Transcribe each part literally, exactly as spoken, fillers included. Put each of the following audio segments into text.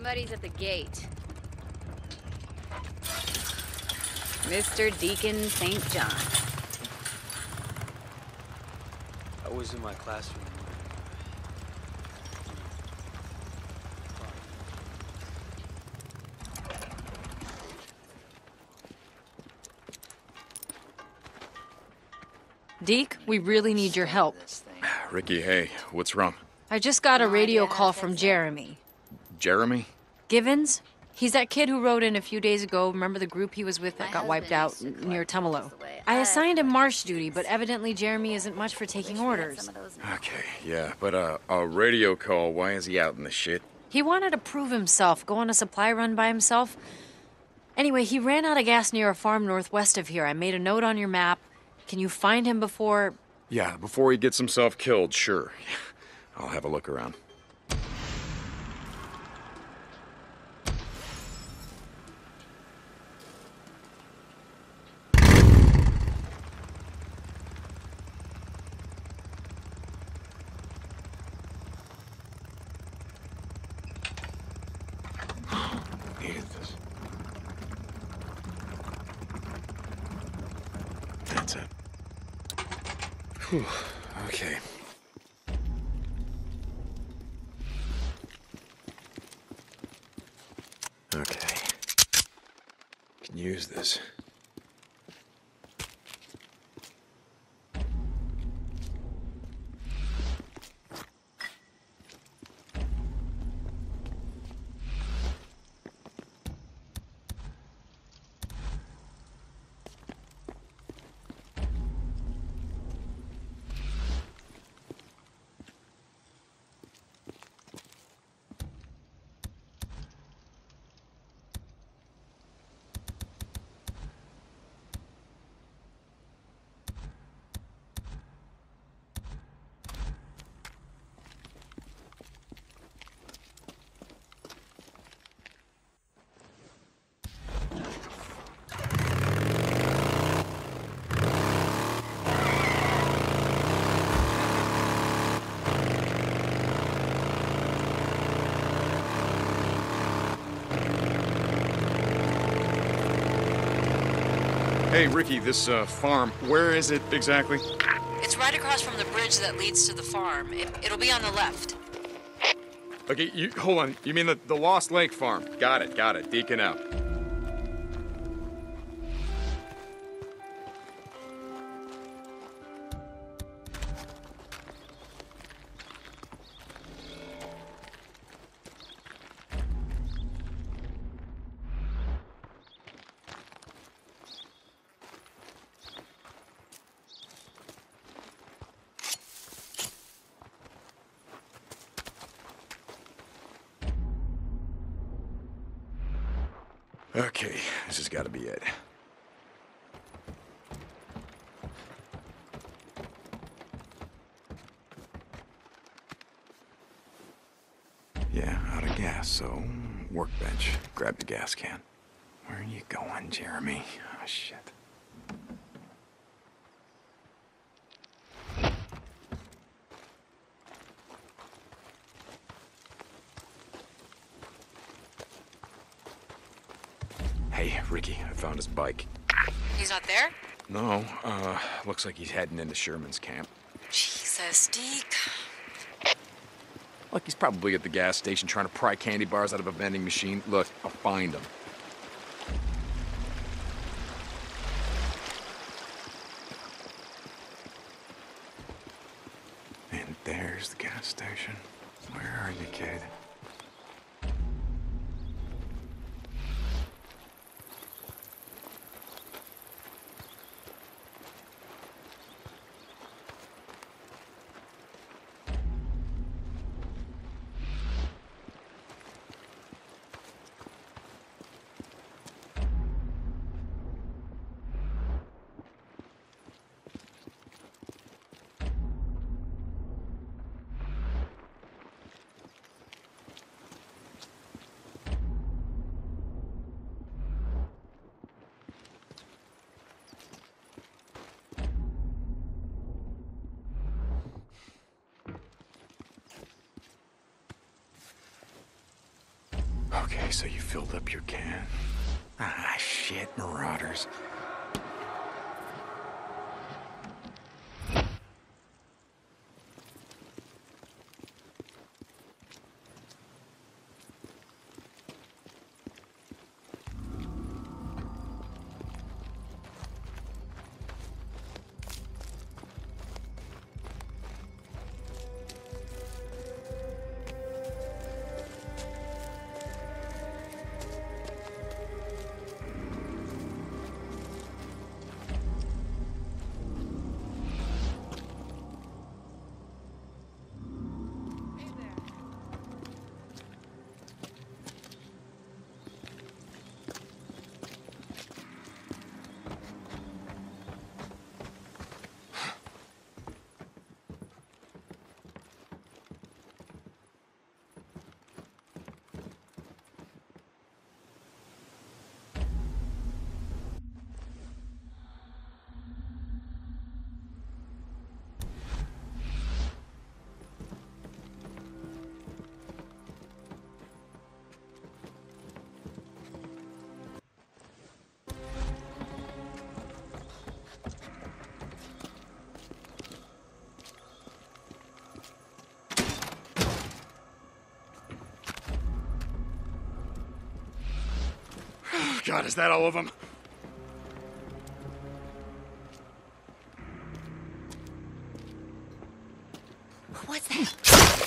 Somebody's at the gate. Mister Deacon Saint John. I was in my classroom. Deke, we really need your help. Ricky, hey, what's wrong? I just got a radio call from Jeremy. Jeremy? Givens? He's that kid who wrote in a few days ago. Remember the group he was with that got wiped out near Tumalo? I assigned him marsh duty, but evidently Jeremy isn't much for taking orders. Okay, yeah, but uh, a radio call, why is he out in the shit? He wanted to prove himself, go on a supply run by himself. Anyway, he ran out of gas near a farm northwest of here. I made a note on your map. Can you find him before... Yeah, before he gets himself killed, sure. I'll have a look around. Needed this. That's it. Whew. Okay. Okay. Can use this. Hey, Ricky, this uh, farm, where is it exactly? It's right across from the bridge that leads to the farm. It, it'll be on the left. Okay, you, hold on. You mean the, the Lost Lake farm? Got it, got it. Deacon out. Okay, this has got to be it. Yeah, out of gas, so workbench. Grab the gas can. Where are you going, Jeremy? Oh, shit. Hey, Ricky, I found his bike. He's not there? No, uh, looks like he's heading into Sherman's camp. Jesus, Deke. Look, he's probably at the gas station trying to pry candy bars out of a vending machine. Look, I'll find him. And there's the gas station. Where are you, kid? Okay, so you filled up your can. Ah, shit, marauders. God, is that all of them? What's that?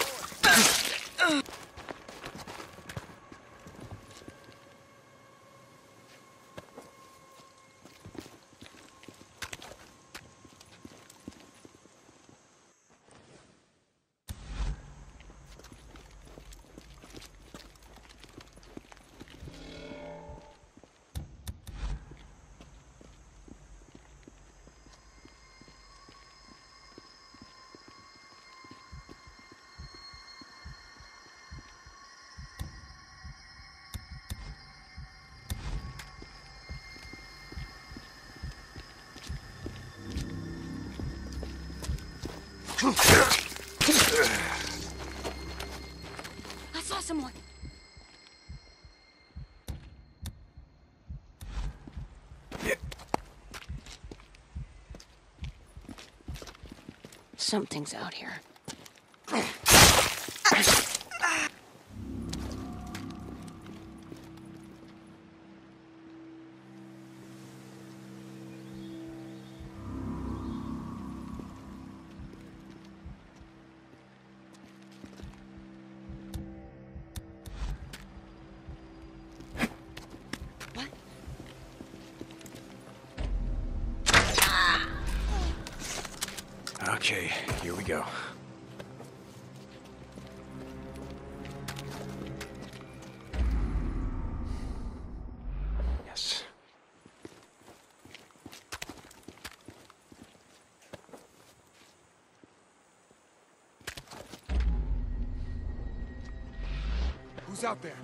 I saw someone. Something's out here. Okay, here we go. Yes. Who's out there?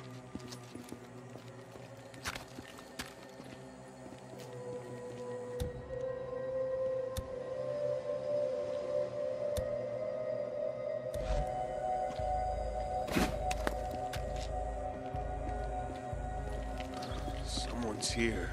Someone's here.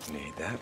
Need that.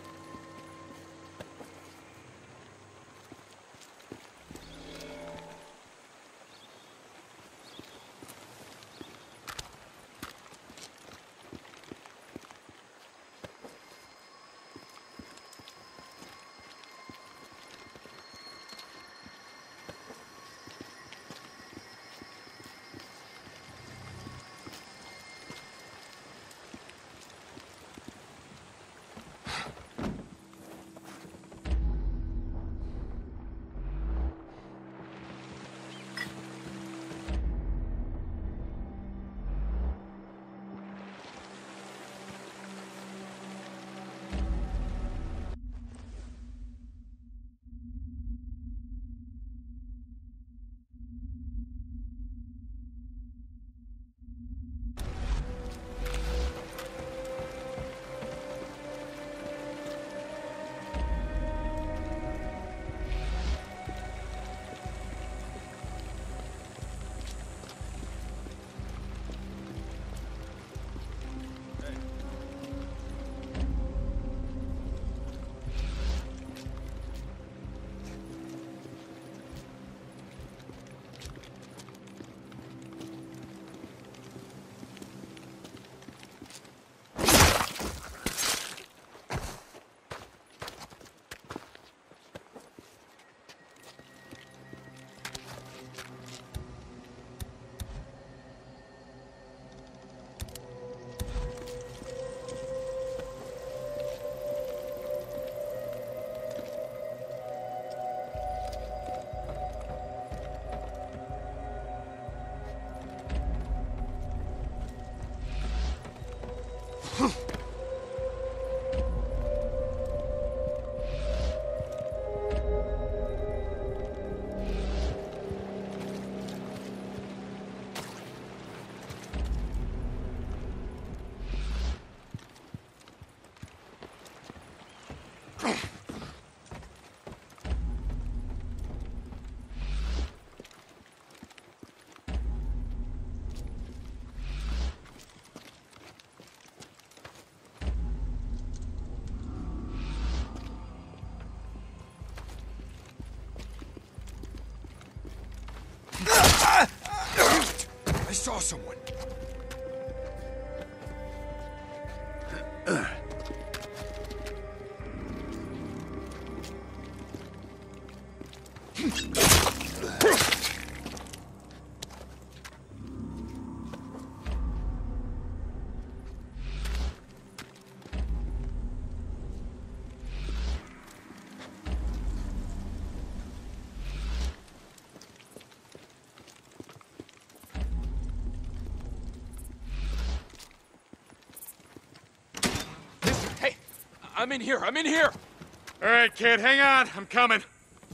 I saw someone. Hey, I'm in here. I'm in here. All right, kid, hang on. I'm coming.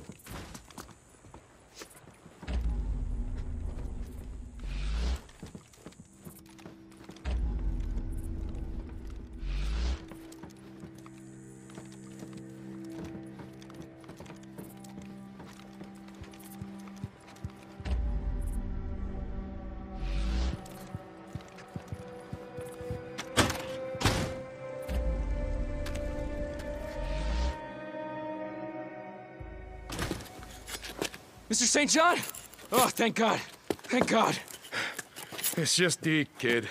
Mister Saint John? Oh, thank God. Thank God. It's just Deke, kid.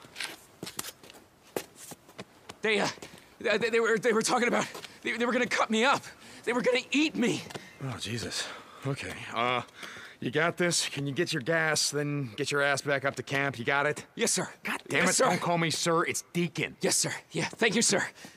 They, uh, they, they were, they were talking about, they, they were gonna cut me up. They were gonna eat me. Oh, Jesus. Okay, uh, you got this? Can you get your gas, then get your ass back up to camp? You got it? Yes, sir. God damn Yes, it, sir. don't call me sir, it's Deacon. Yes, sir. Yeah, thank you, sir.